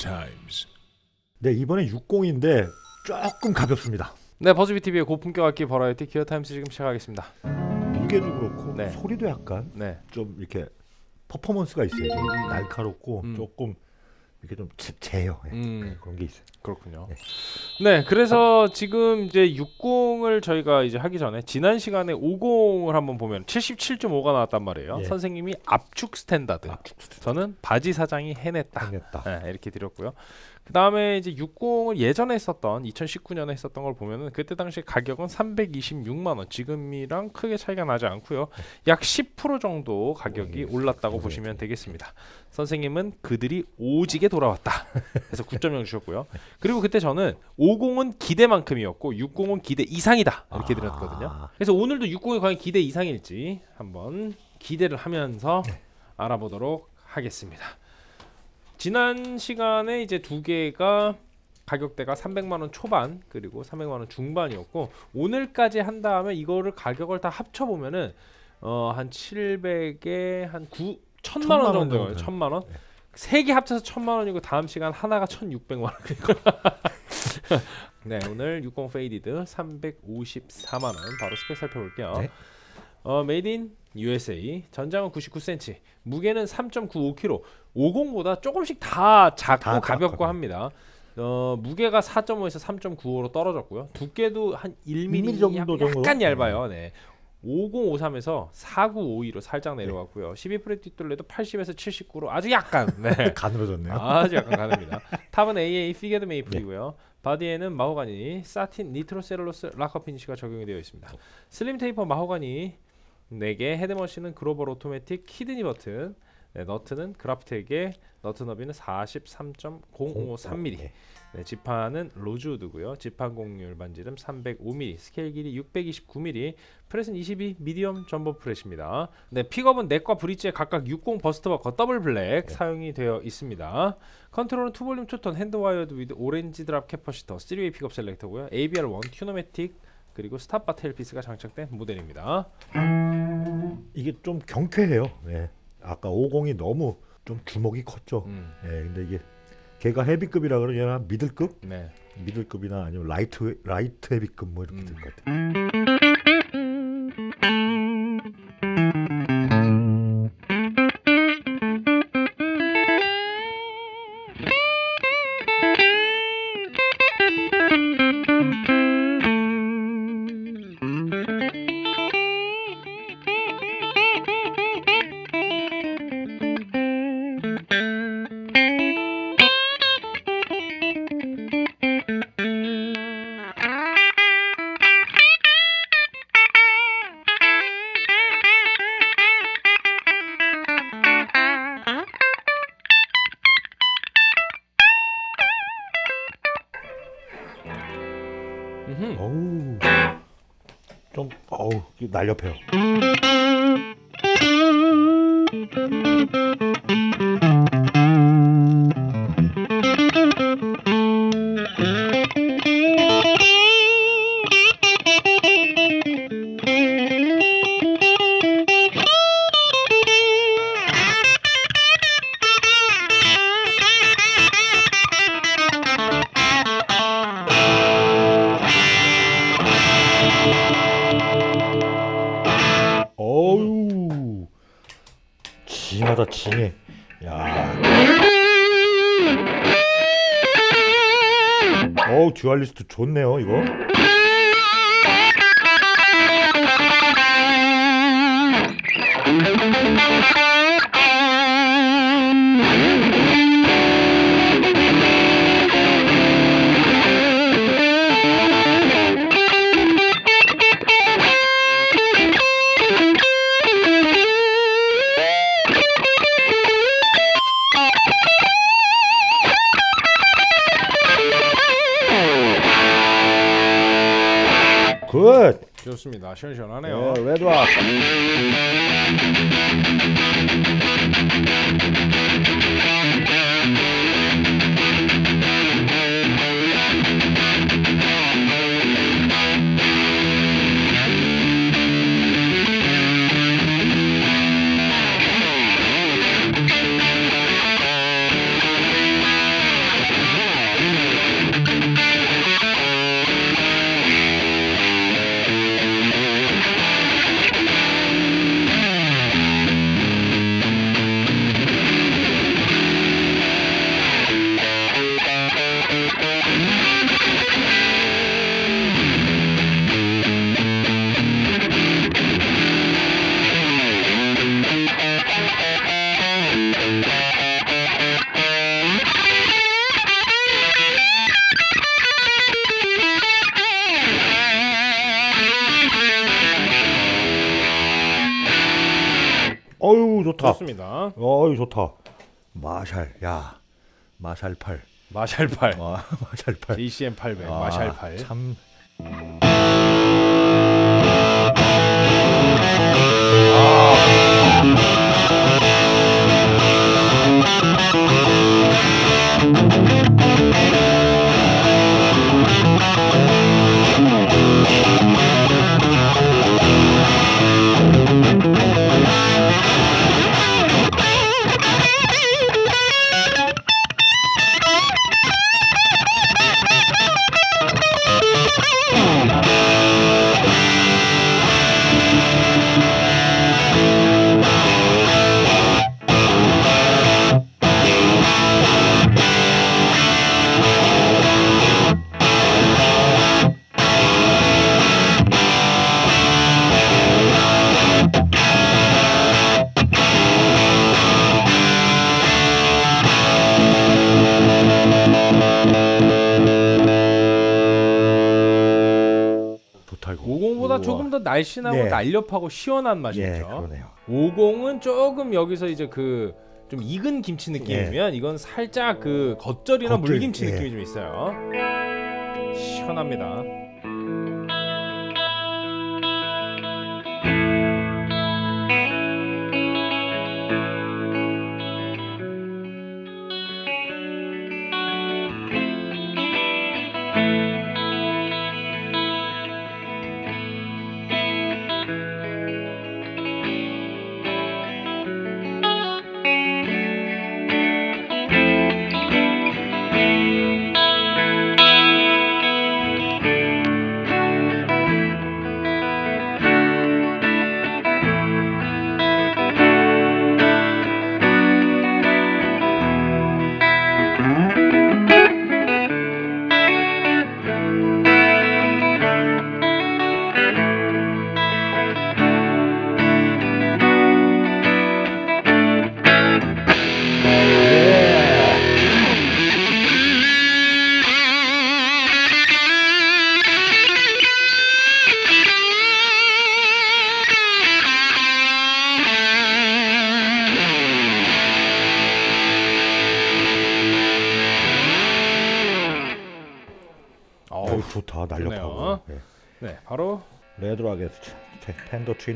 times. 네, 이번에 60인데 조금 가볍습니다. 네, 버즈비TV의 고품격 악기 버라이어티 기어타임스 지금 시작하겠습니다. 무게도 그렇고 네. 소리도 약간 네. 좀 이렇게 퍼포먼스가 있어요. 좀 날카롭고 조금 이렇게 좀 재요. 네, 그런 게 있어요. 그렇군요. 네. 네, 그래서 지금 이제 60을 저희가 이제 하기 전에 지난 시간에 50을 한번 보면 77.5가 나왔단 말이에요. 예. 선생님이 압축 스탠다드. 저는 바지 사장이 해냈다. 네, 이렇게 드렸고요. 그 다음에 이제 60을 예전에 했었던 2019년에 했었던 걸 보면은 그때 당시 가격은 326만 원. 지금이랑 크게 차이가 나지 않고요. 약 10% 정도 가격이 올랐다고 보시면 되겠습니다. 선생님은 그들이 오지게 돌아왔다. 그래서 9.0 주셨고요. 그리고 그때 저는 50은 기대만큼이었고 60은 기대 이상이다 이렇게 드렸거든요. 그래서 오늘도 60이 과연 기대 이상일지 한번 기대를 하면서 알아보도록 하겠습니다. 지난 시간에 이제 두 개가 가격대가 300만 원 초반 그리고 300만 원 중반이었고 오늘까지 한 다음에 이거를 가격을 다 합쳐 보면은 한 700에 한 1000만 원 정도예요. 1000만 원. 세 개 합쳐서 1000만 원이고 다음 시간 하나가 1600만 원. 네, 오늘 60 페이디드 354만 원. 바로 스펙 살펴볼게요. 네. 메이드 인 USA. 전장은 99cm. 무게는 3.95kg. 50보다 조금씩 다 작고 가볍고 합니다. 무게가 4.5에서 3.95로 떨어졌고요. 두께도 한 1mm 정도 약간 얇아요. 네. 5053에서 4952로 살짝 내려갔고요. 12프렛 뒷둘레도 80에서 79로 아주 약간 가늘어졌네요. 아주 약간 가늘입니다. 탑은 AA 피게드 메이플이고요. 바디에는 마호가니 사틴 니트로셀룰로스 락커 피니시가 적용이 되어 있습니다. 슬림 테이퍼 마호가니 4개, 헤드머신은 글로벌 오토매틱 히드니 버튼, 네, 너트는 그라프텍의 너트 너비는 43.053mm. 네, 지판은 로즈우드고요. 지판 공률 반지름 305mm, 스케일 길이 629mm, 프렛은 22 미디엄 점버 프렛입니다. 네, 픽업은 넥과 브릿지에 각각 60 버스트 버커 더블 블랙 사용이 되어 있습니다. 컨트롤은 투볼륨 투톤 핸드 와이어드 위드 오렌지 드랍 캐퍼시터, 3웨이 픽업 셀렉터고요. ABR1 튜너매틱 그리고 스탑바 테일피스가 장착된 모델입니다. 이게 좀 경쾌해요. 네. 아까 50이 너무 좀 주먹이 컸죠. 네, 근데 이게 걔가 헤비급이라 그러냐 미들급? 네. 미들급이나 아니면 라이트 헤비급 뭐 이렇게 될 것 같아요. 어우, 좀 날렵해요. 어우, 징하다 징해. 야. 어우, 듀얼리스트 좋네요 이거. 굿. 좋습니다. 시원시원하네요. 레드락. 어우 좋다. 좋습니다. 어우 좋다. 마샬, 야 마샬 8. 마샬 8. 마샬 8. ACM 800. 마샬 8. 참. 좋다 이거. 50보다 조금 더 날씬하고 네. 날렵하고 시원한 맛이죠. 예, 그러네요. 50은 조금 여기서 이제 그 좀 익은 김치 느낌이면 이건 살짝 그 겉절이나 겉절, 물김치 예. 느낌이 좀 있어요. 시원합니다. 좋다. 날렵하고. 예. 네, 바로 레드락의 팬더 트윈.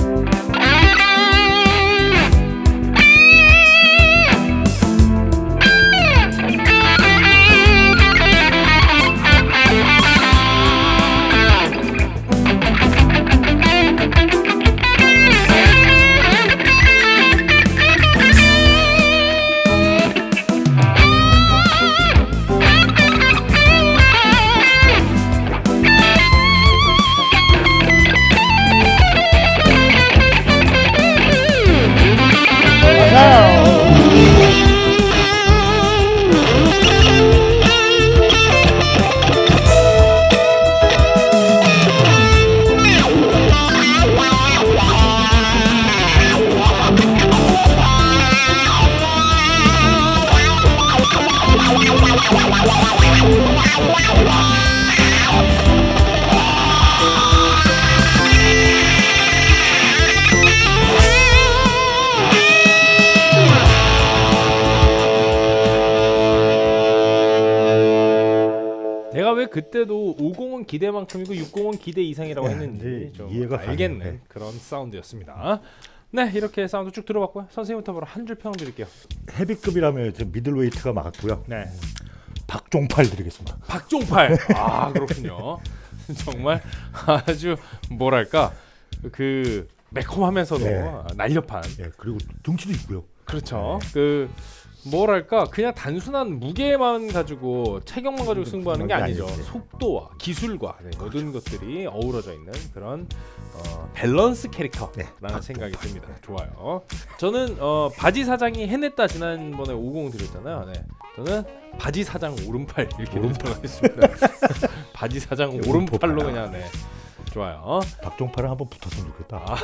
내가 왜 그때도 50은 기대만큼이고 60은 기대 이상이라고 했는지 좀 이해가 알겠는 가네요. 그런 사운드였습니다. 네, 이렇게 사운드 쭉 들어봤고요. 선생님부터 바로 한 줄 평 드릴게요. 헤비급이라면 이제 미들웨이트가 맞고요. 네, 박종팔 드리겠습니다. 박종팔. 아, 그렇군요. 정말 아주 뭐랄까 그 매콤하면서도 네. 날렵한. 예, 그리고 등치도 있고요. 그렇죠. 그 뭐랄까 그냥 단순한 무게만 가지고 체격만 가지고 승부하는 게 아니죠. 속도와 기술과 모든 것들이 어우러져 있는 그런 밸런스 캐릭터라는 생각이 듭니다. 좋아요. 저는 바지 사장이 해냈다 지난번에 50 드렸잖아요. 네. 저는 바지 사장 오른팔 이렇게 드리도록 하겠습니다. 바지 사장 오른팔로 그냥 네. 좋아요. 박종팔은 한번 붙었으면 좋겠다.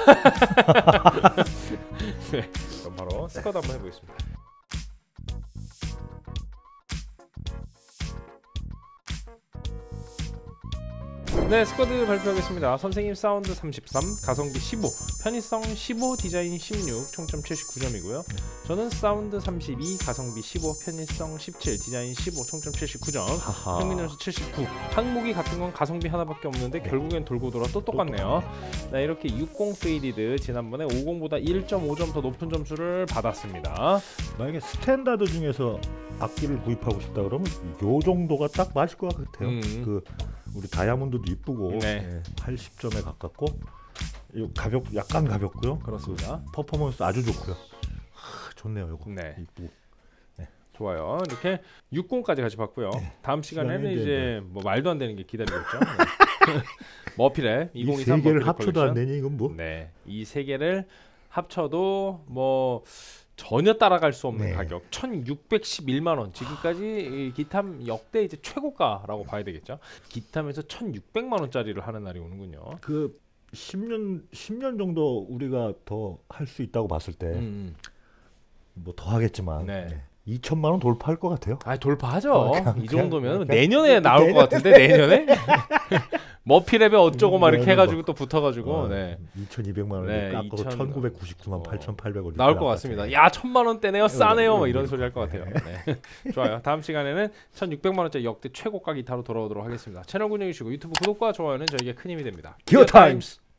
네. 그럼 바로 스쿼드 한번 해보겠습니다. 네, 스쿼드 발표하겠습니다. 선생님 사운드 33, 가성비 15, 편의성 15, 디자인 16, 총점 79점이고요. 저는 사운드 32, 가성비 15, 편의성 17, 디자인 15, 총점 79점, 평균 점수 79. 항목이 같은 건 가성비 하나밖에 없는데 결국엔 돌고 돌아 또 똑같네요. 네, 이렇게 60 페이디드 지난번에 50보다 1.5점 더 높은 점수를 받았습니다. 만약에 스탠다드 중에서 악기를 구입하고 싶다 그러면 요 정도가 딱 맞을 것 같아요. 그 우리 다이아몬드도 이쁘고 네. 80점에 가깝고 약간 가볍고요. 그렇습니다. 퍼포먼스 아주 좋고요. 좋네요, 요거. 네. 이쁘고. 좋아요. 이렇게 60까지 같이 봤고요. 다음 시간에는 이제 뭐 말도 안 되는 게 기다리고 있죠. 머피랩 2023 이 세 개를 합쳐도 안 되니 이건 뭐? 네, 이 세 개를 합쳐도 뭐 전혀 따라갈 수 없는 가격 1,611만 원. 지금까지 이 기탐 역대 이제 최고가라고 봐야 되겠죠. 기탐에서 1,600만 원짜리를 하는 날이 오는군요. 그 10년 정도 우리가 더 할 수 있다고 봤을 때 뭐 더 하겠지만 2천만 원 돌파할 것 같아요. 아, 돌파하죠. 이 정도면 내년에 나올 것 같은데 내년에 머피랩에 어쩌고 막 이렇게 해가지고 또 붙어가지고 2,200만 원에 깎아서 1,999만 8,800원 나올 것 같습니다. 야, 1,000만 원대네요, 싸네요, 뭐 이런 소리 할 것 같아요. 네. 좋아요. 다음 시간에는 1,600만 원짜리 역대 최고가 기타로 돌아오도록 하겠습니다. 채널 구독해주시고 유튜브 구독과 좋아요는 저에게 큰 힘이 됩니다. 기어 타임스.